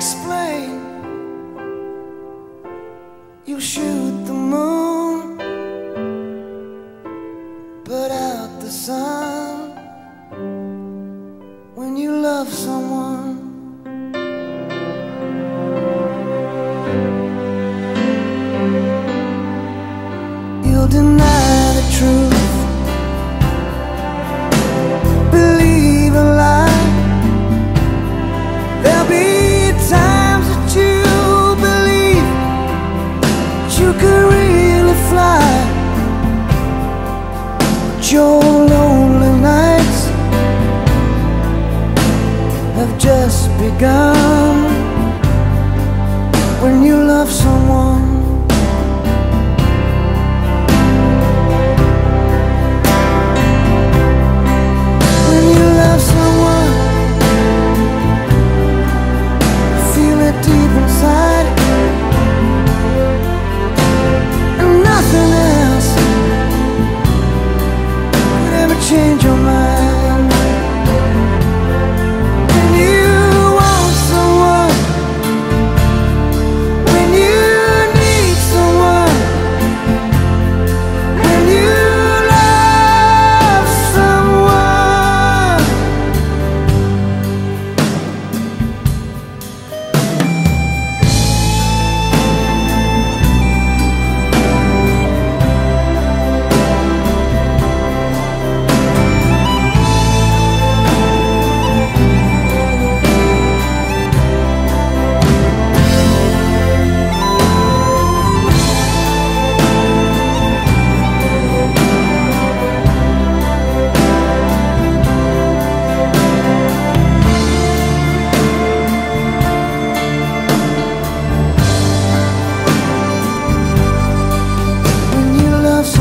explain. You shoot the moon, put out the sun. When you love someone, you'll deny the truth, believe a lie. There'll be times that you believe that you could really fly, but your lonely nights have just begun. When you love someone, when you love someone, feel it deep inside, and nothing else could ever change your mind. When you want someone, when you need someone, when you love someone.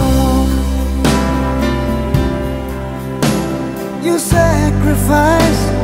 You sacrifice